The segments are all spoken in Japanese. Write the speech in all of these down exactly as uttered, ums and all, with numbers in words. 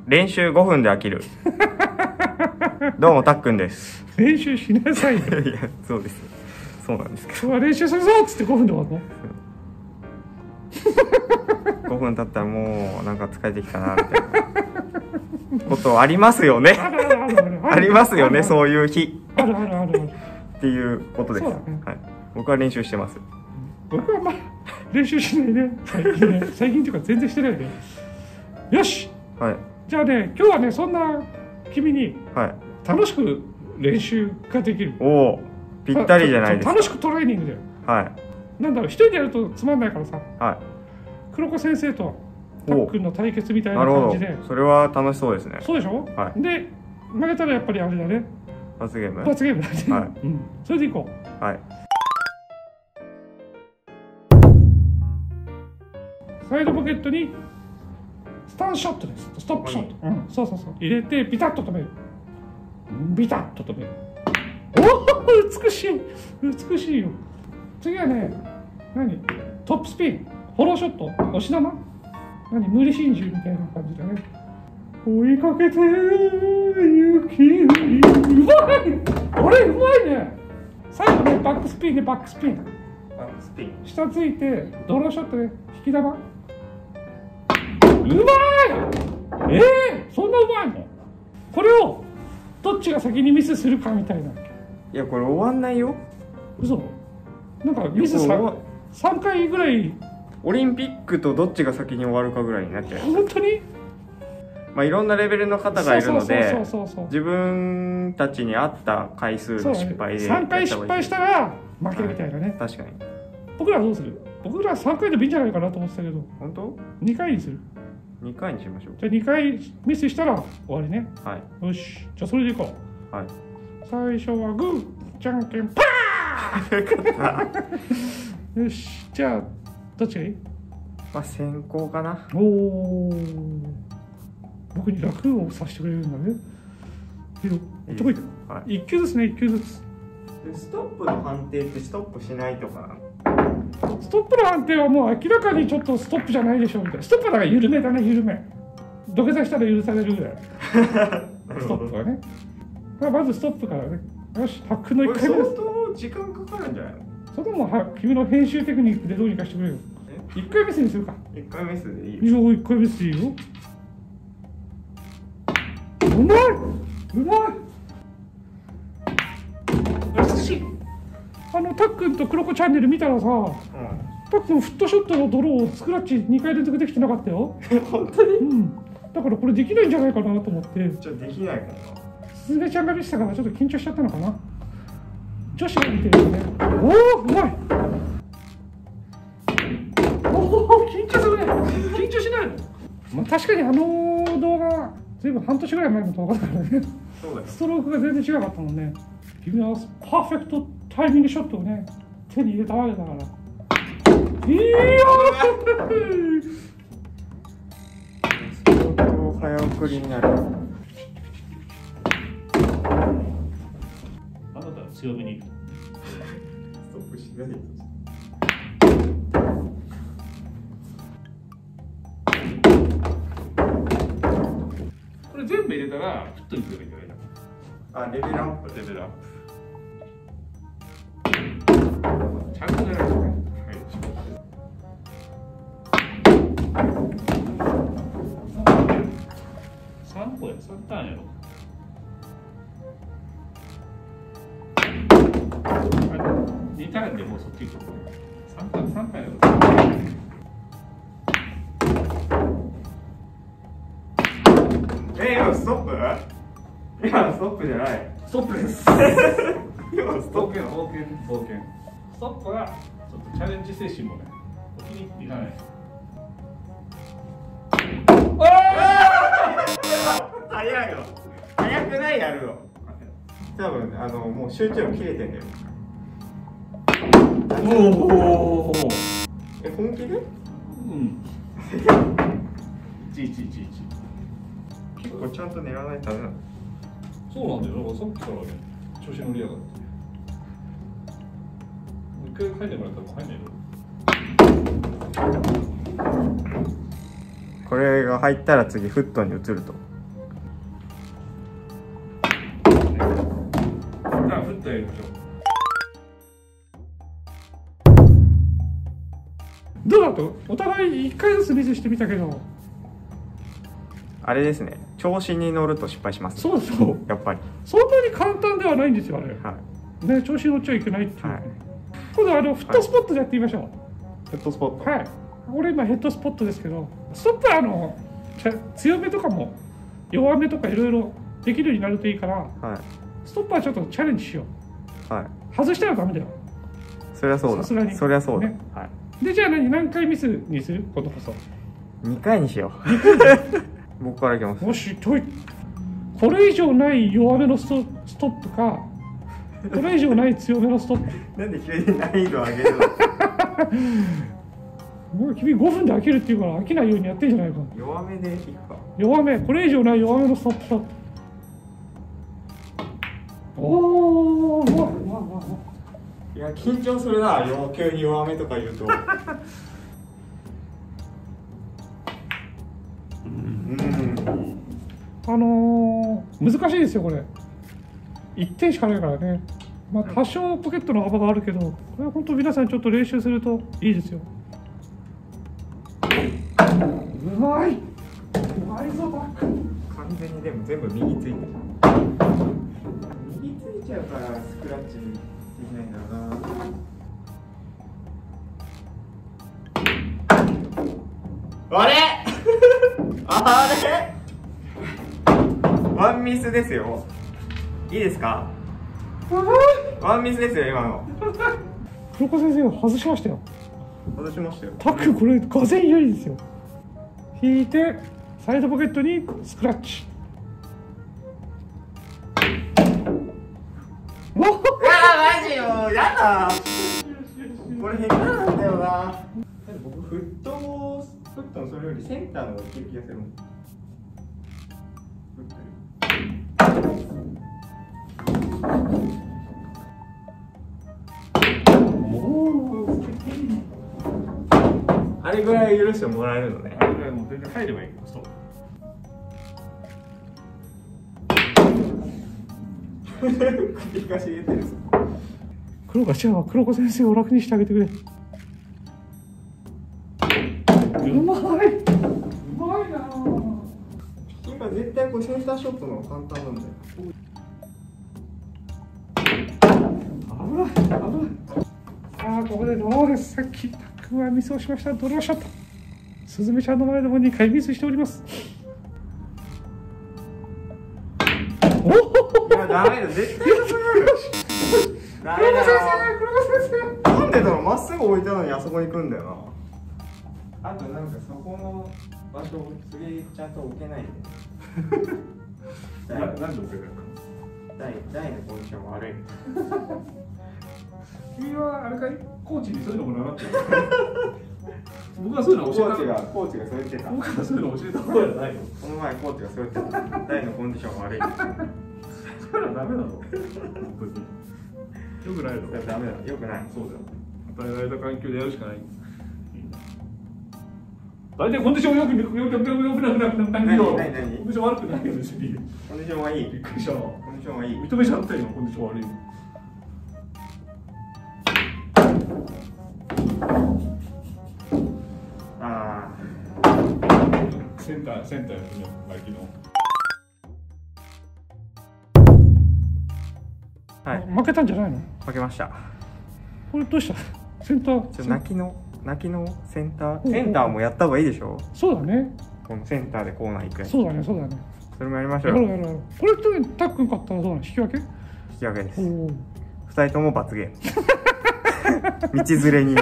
練習ごふんで飽きる。どうもたっくんです。 練習しなさいよ。 いや、そうです。そうなんですけど。 今日は練習するぞっつってごふんで終わるの。 ごふん経ったらもうなんか疲れてきたなみたいなことありますよね。 あるあるあるあるありますよね、そういう日。 あるあるあるあるっていうことです。 そうだね。 はい。僕は練習してます。 僕はまあ練習しないね。最近ね。最近っていうか全然してないね。よし。 はい。 じゃあね、今日はね、そんな君にはい。 楽しく練習ができる。 おお、ぴったりじゃないですか。 楽しくトレーニングだよ。 はい。 なんだろう、一人でやるとつまんないからさ。 はい。 黒子先生とたっくんの対決みたいななるほど。 感じで。 それは楽しそうですね。 そうでしょ。 はい。 で、負けたらやっぱりあれだね。 罰ゲーム。 罰ゲームだね。 はい。 うん。それでいこう。はい。 サイドポケットにスタンショットです。ストップショット。うん、そうそうそう。入れてビタッと止める。ビタッと止める。おお、美しい。美しいよ。次はね、何？トップスピン。フォローショット。押し玉？何？無理心中みたいな感じだね。追いかけて行き。うまい。俺うまいね。最後ね、バックスピンでバックスピン。 バックスピン。 下ついてドローショットで引き玉。うまい。えー、そんなうまいの？これをどっちが先にミスするかみたいな。 いや、これ終わんないよ。 嘘？なんかミスささんかいぐらい。 オリンピックとどっちが先に終わるかぐらいになっちゃう。 本当に？ まあいろんなレベルの方がいるので、 自分たちに合った回数の失敗でさんかい失敗したら負けみたいなね。 確かに。 僕らどうする？僕らさんかいでもいいんじゃないかなと思ってたけど。 本当？ にかいにする？ にかいにしましょう。 じゃあにかいミスしたら終わりね。 はい。 よし。じゃあそれでいこう。はい。 最初はグー、じゃんけんパー。よし。じゃあどっちがいい？ まあ先行かな。 おお。僕に楽をさせてくれるんだね。いいよ。どこ行く？はい。一球ずつね、一球ずつ。 ストップの判定ってストップしないとかなの？ ストップの判定はもう明らかにちょっとストップじゃないでしょみたいな。ストップだから緩めだね、緩め。土下座したら許されるぐらい。ストップはね。まあ、まずストップからね。よし、ハックのいっかいめ。 相当時間かかるんじゃないの？ それでもは君の編集テクニックでどうにかしてくれよ。いっかいめスにするか。 いっかいめスでいいよ。 いいよ、いっかいめスでいいよ。うまい、うまい。優しい。あのたっくんとクロコチャンネル見たらさ、うん、たっくんフットショットのドローをスクラッチにかい連続できてなかったよ。 本当に？ うん。だからこれできないんじゃないかなと思って。 じゃあできないかな。 すずめちゃんが見てたからちょっと緊張しちゃったのかな。女子が見てるよね。おお、うまい。おお、緊張するね。緊張しないの。まあ確かにあの動画ずいぶん半年ぐらい前の動画だからね。 そうだよ。 ストロークが全然違かったもんね。君はパーフェクトタイミングショットをね手に入れたわけだから。いいよー。 相当早送りになる。 あなたは強めに。 ストップしないで。 これ全部入れたらフットにくればいいんじゃないの？あ、レベルアップ、レベルアップ。 ちゃんと狙いますね。さんこや、さんターンやろ。にターンでもうそっち行くとね。さんターン、さんターンやろ。 え、今ストップ？今ストップじゃない。 ストップです。 今ストップ。 冒険、冒険、冒険。ストップがちょっとチャレンジ精神もね、お気に入っていかない。 早いよ。早くないやるの。多分あのもう集中力切れてんだよ。おお。え、本気で？うん。 いちいちいちいち。 結構ちゃんと狙わないとダメなの。 そうなんだよ。だからさっきからね調子乗りやがって。一回入ってもらったら入んないの。 これが入ったら次フットに移ると。 とお互いいっかいずつミスしてみたけど、 あれですね、調子に乗ると失敗します。 そうそう、 やっぱりそんなに簡単ではないんですよあれ、 はね、調子に乗っちゃいけないっていう、 はい今度あのフットスポットでやってみましょう。 い。ヘッドスポット。 はい、俺今ヘッドスポットですけど、ストップはあのちゃ強めとかも弱めとかいろいろできるようになるといいから、 はいストップはちょっとチャレンジしよう。 はい。 外したらダメだよ。 そりゃそうだ。 さすがにそりゃそうだ。 ねはい。 でじゃあ何何回ミスにする？今度こそ。 にかいにしよう。僕からいきます。 もしといこれ以上ない弱めのストストップか、これ以上ない強めのストップ。 なんで急に難易度上げるの？ もう君ごふんで飽きるっていうから飽きないようにやってんじゃないか。 弱めでいくか。 弱め、これ以上ない弱めのストップショット。おー、うわうわうわいや緊張するな。要急に弱めとか言うと。うん。 あのー、難しいですよこれ。いってんしかないからね。まあ多少ポケットの幅があるけど、これは本当皆さんちょっと練習するといいですよ。うまい。うまいぞバック。 完全にでも全部右ついてる。右ついちゃうからスクラッチできないんだろうな。あれあれワンミスですよ。いいですか？ワンミスですよ今の。 黒子先生を外しましたよ。 外しましたよ。 タックこれがぜん有利ですよ。引いてサイドポケットにスクラッチ。 うわマジよやだ。これ下手なんだよな。僕フットフットのそれよりセンターの方がいける気がするもん。あれぐらい許してもらえるのね。 あれぐらいもう全然入ればいい。ストップ。首がしげてる。 黒が違うわ。黒子先生を楽にしてあげてくれ。うまい。うまいな。 今絶対こうセンターショットの方が簡単なんだよ。 危ない危ない。さあここでドローです。さっきタックはミスをしました。ドローショット。すずめちゃんの前でもにかいミスしております。おお。 いやダメだ絶対ダメだよ。なんでだろう、まっすぐ置いたのにあそこに行くんだよな。あとなんかそこの場所を次ちゃんと置けないで。 ななんで置けないの？ 台台のコンディション悪い。 君はあれかい？コーチにそういうのも習ってる？僕はそういうの教えた。 コーチがコーチがそう言ってた。 僕はそういうの教えた方じゃないの？ この前コーチがそう言ってた。台のコンディション悪い。 それはダメなの？本当に。よくないの？ ダメだ。よくない。 そうだよ。与えられた環境でやるしかない。大体コンディションよくよくよくよくよくなくなくなくなくなくコンディション悪くないよ別に。 コンディションはいい。 びっくりした。コンディションはいい。 認めちゃったよコンディション悪いの。 ああ。 センターセンターやってみよう。マイキの。 はい。 負けたんじゃないの？ 負けました。 これどうした？センター。 ちょ泣きの泣きのセンターセンターもやった方がいいでしょ。 そうだね。 このセンターでコーナー行くやつ。 そうだねそうだね。 それもやりましょうよ。 やろうやろうやろう。これとタックン勝ったらどうなの？引き分け？ 引き分けです。 お二人とも罰ゲーム。道連れに。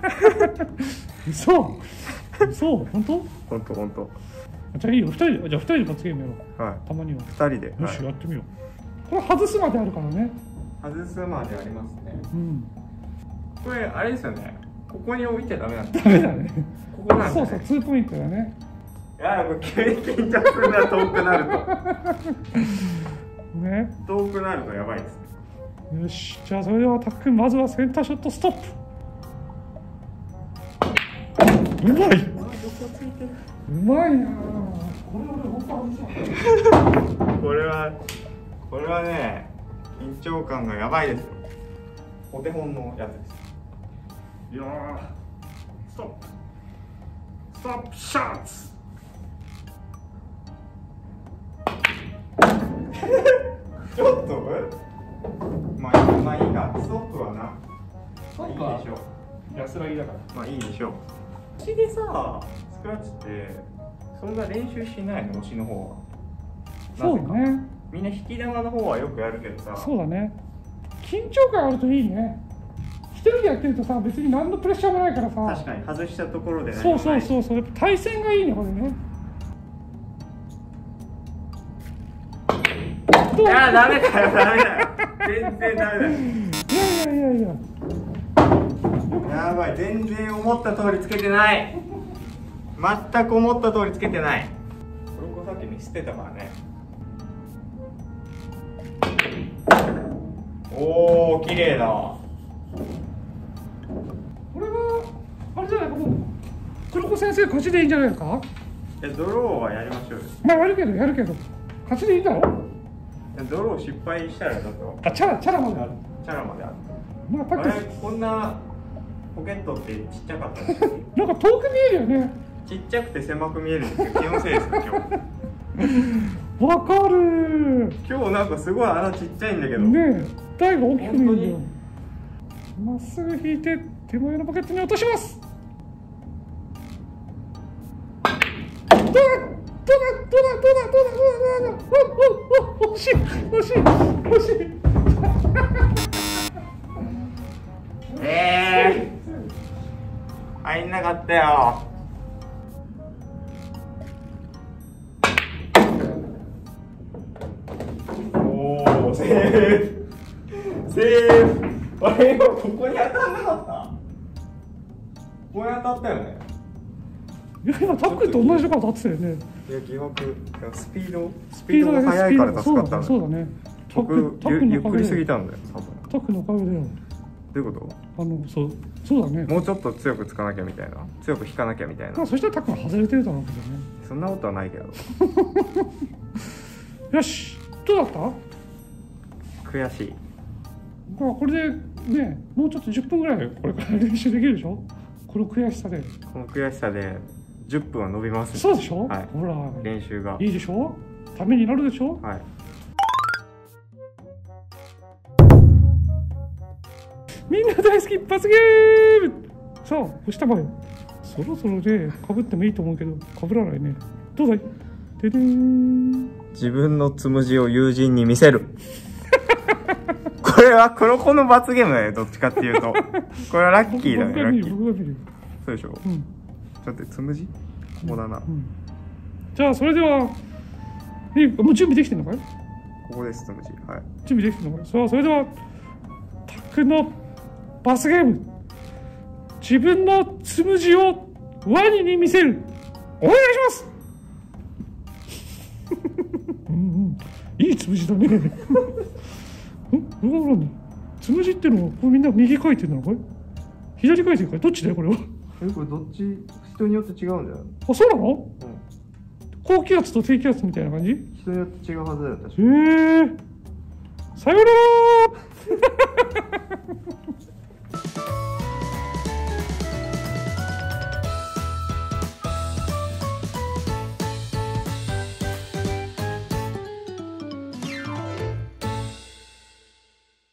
嘘嘘本当？ 本当本当。 じゃあいいよ二人でじゃあ二人で罰ゲームやろう。 はい。 たまには。 二人で。 よしやってみよう。これ外すまであるからね。 外すまでありますね。 うん。 これあれですよね。ここに置いちゃダメなんだ。 ダメだね。 ここなんだね。 そうそうツーポイントだね。 いやもう急に緊張するな遠くなると。 ね。 遠くなるとやばいですね。 よしじゃあそれではタックンまずはセンターショットストップ。うまい。うまいな。これ俺本当外した。 これはこれはね緊張感がやばいですよ。お手本のやつです。 いやーストップ。 ストップショット。 ちょっとまあまあいいか、ストップはな、まあいいでしょう。 安らぎだから。 まあいいでしょう。推しでさ、スクラッチってそんな練習しないの？推しの方は。 そうだね。 みんな引き玉の方はよくやるけどさ。 そうだね。緊張感あるといいね。一人でやってるとさ、別に何のプレッシャーもないからさ。 確かに外したところでね。 そうそうそうそう。やっぱ対戦がいいねこれね。 いやダメだよダメだよ。全然ダメだよ。 いやいやいやいや。 やばい、全然思った通りつけてない。全く思った通りつけてない。これさっき見捨てたからね。おお、綺麗だ。 これはあれじゃないか、もう黒子先生勝ちでいいんじゃないか。 いやドローはやりましょうよ。 まあやるけどやるけど勝ちでいいんだろ。 いやドロー失敗したらちょっとあ、チャラチャラまである。 チャラまである。 まあパックあれこんなポケットってちっちゃかったんですよ。 なんか遠く見えるよね。 ちっちゃくて狭く見えるんですよ。気のせいですよ今わかる。 日。今日なんかすごい穴ちっちゃいんだけど。 ねえ、台が大きく見えるんだよ。まっすぐ引いて手前のポケットに落とします。どうだどうだどうだどうだどうだどうだどうだどうだ。おおお惜しい惜しい惜しい。 ええー、入んなかったよ。おお、セーフセーフ。あれ今ここに当たんなかった？ここに当たったよね。 いや今タックと同じところ当たってたよね。 いや疑惑、スピードスピードが速いから助かったんだ。 そうだね。 僕ゆゆっくりすぎたんだよ多分。 タックのおかげだよ。 どういうこと？ あのそうそうだね。 もうちょっと強くつかなきゃみたいな、強く引かなきゃみたいな。 まあそしたらタックが外れてるだろうけどね。 そんなことはないけど。 よし、どうだった？ 悔しい。 まあこれでね、もうちょっとじゅっぷんぐらいこれから練習できるでしょ。この悔しさで。 この悔しさでじゅっぷんは伸びますね。 そうでしょ。 はい。 ほら練習がいいでしょ。ためになるでしょ。 はい。 みんな大好き一発ゲーム。さあ押したまえ。そろそろねかぶってもいいと思うけどかぶらないね。どうだい。ででん。 自分のつむじを友人に見せる。これは黒子の罰ゲームだよ、どっちかっていうと。これはラッキーだね、ラッキー。 僕が見る。 そうでしょ。うん。ちょっと待って、つむじここだな、うんうん。じゃあそれではえもう準備できてるのかい。 ここです、つむじ。はい。 準備できてるのかい。さあそれではタクの罰ゲーム。自分のつむじをワニに見せる。お願いします。うんうん、いいつむじだね。ん、なんだ。つむじってのはこれみんな右回転なのかい？左回転かい？どっちだよこれは。 え、これどっち人によって違うんだよ。 あ、そうなの？うん。高気圧と低気圧みたいな感じ？ 人によって違うはずだよ、確かに。へえ。さよなら。